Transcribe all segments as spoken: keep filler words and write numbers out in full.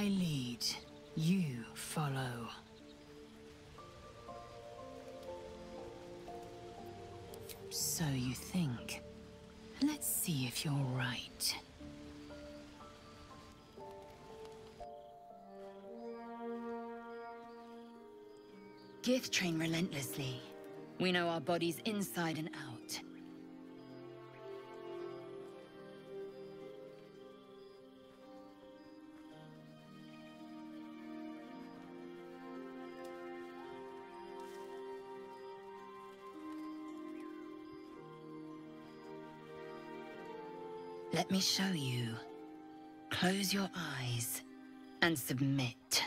I lead, you follow. So you think. Let's see if you're right. Gith train relentlessly. We know our bodies inside and out. Let me show you. Close your eyes and submit.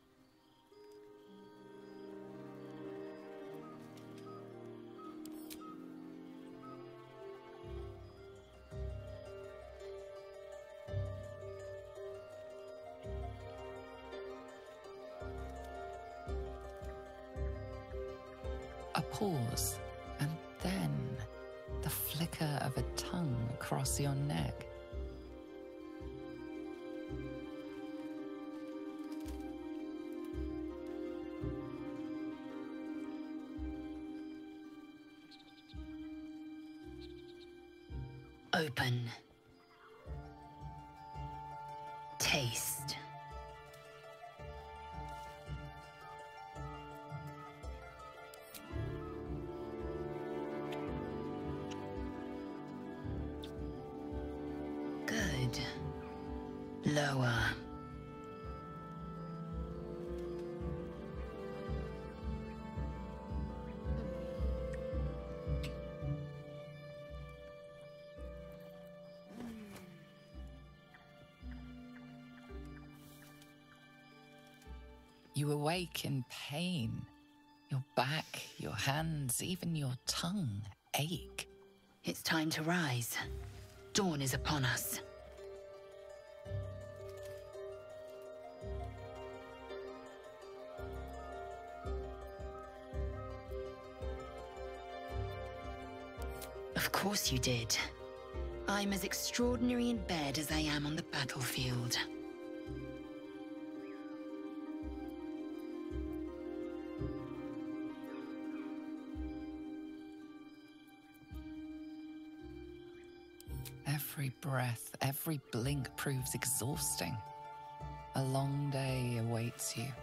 A pause, and then the flicker of a tongue across your neck. Open. Taste. Good. Lower. You awake in pain. Your back, your hands, even your tongue ache. It's time to rise. Dawn is upon us. Of course you did. I'm as extraordinary in bed as I am on the battlefield. Every breath, every blink proves exhausting. A long day awaits you.